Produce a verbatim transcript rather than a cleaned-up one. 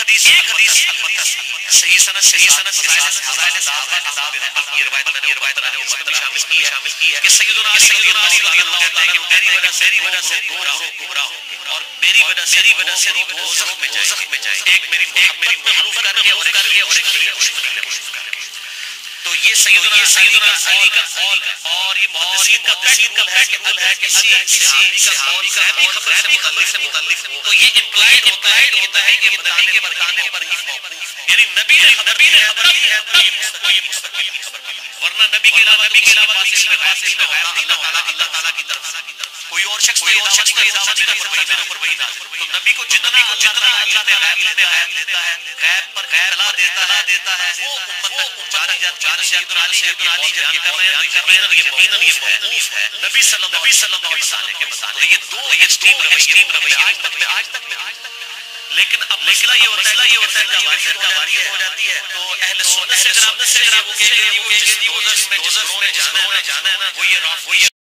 حدیث ایک حدیث البتہ صحیح سند صحیح سند فضائل صحابہ کتاب ہے بلکہ یہ روایت میں یہ روایت میں مسلم شامل کی ہے شامل کی ہے کہ سیدنا علی رضی اللہ عنہ کہتے ہیں کہ میری وجہ سے میری وجہ سے گمراہ گمراہ اور میری وجہ سے میری وجہ سے دوزخ میں جائے دوزخ میں جائے ایک میری ایک میری محبوب کر کے اور ایک اور ایک میری دشمنی میں محبوب کر کے. تو یہ سیدنا سیدنا علی کا قول اور یہ محدثین کا محدثین کا قول ہے کہ اگر کسی صحابی کا قول غیبی خبر سے متعلق ہو تو یہ امپلائڈ امپلائڈ ہوتا ہے کہ نبی کے مردانے پر ہی موقوف ہے, یعنی نبی نے نبی نے خبر دی ہے تو یہ مستقل کی خبر دی ہے, ورنہ نبی کے علاوہ نبی کے علاوہ کسی کے پاس علم غیب اللہ تعالیٰ اللہ تعالیٰ کی طرف سے کوئی اور شخص کوئی اور شخص کوئی دعوت میرے اوپر وہی میرے اوپر وہی نازل. تو نبی کو جتنا جتنا اللہ تعالیٰ علم غیب دیتا ہے غیب پر اطلاع دیتا دیتا ہے وہ امت تک چار یا چار سیدنا علی سیدنا علی جب یہ کر رہے ہیں تو یقیناً یہ موقوف ہے نبی صلی اللہ علیہ وسلم کے بتانے کے. تو یہ دو ایکسٹریم رویے آج تک میں آج تک میں آج تک لیکن اب مسئلہ یہ ہوتا ہے یہ ہوتا ہے کہ فرقہ واریت ہو جاتی ہے تو اہل سنت سے جناب سے وہ کہ وہ جس دوزخ میں جس گروہ نے جانا ہے نا وہ یہ وہ یہ